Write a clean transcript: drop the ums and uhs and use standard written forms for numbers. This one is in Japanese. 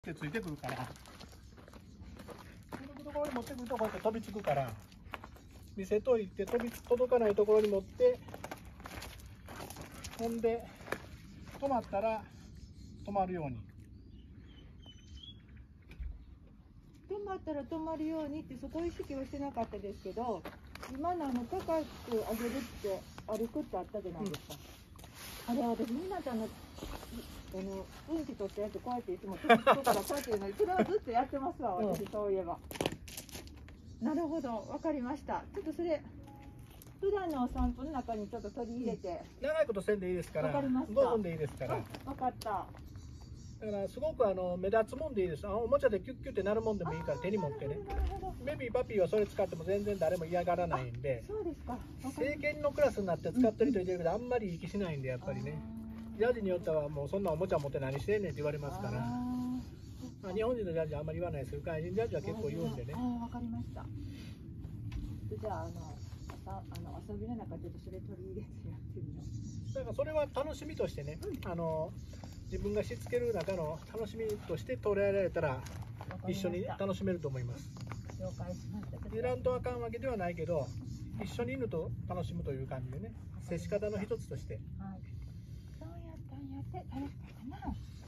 ってついてくるから、届くところに持ってくるとこうやって飛びつくから、見せといて届かないところに持って、ほんで止まったら止まるように。 止まったら止まるようにってそこ意識はしてなかったですけど、今の高く上げるって歩くってあったじゃないですか。あれ私みなちゃんのうんち取ったやつこうやっていつも取っからこうやって言うのにそれはずっとやってますわ私、そういえば。なるほど、わかりました。ちょっとそれ普段のお散歩の中にちょっと取り入れて、 長いことせんでいいですから、 わかりました。 5分でいいですから。 わかった。 だからすごく目立つもんでいいです。おもちゃでキュッキュってなるもんでもいいから手に持ってね。ベビーパピーはそれ使っても全然誰も嫌がらないんで。 そうですか。 成犬のクラスになって使ってる人いてるけど、あんまりいい気しないんで、やっぱりね。ジャージによってはもうそんなおもちゃ持って何してんねんって言われますから。まあ、日本人のジャージはあんまり言わないですけど、外人ジャージは結構言うんでね。 わかりました。じゃあ遊びの中ちょっとそれ取り入れてやってみよう。 だからそれは楽しみとしてね、自分がしつける中の楽しみとして捉えられたら一緒に楽しめると思います。 了解しました。 いらんとあかんわけではないけど、一緒に犬と楽しむという感じでね、接し方の一つとして。 はい。そうやったんやって楽しかったな。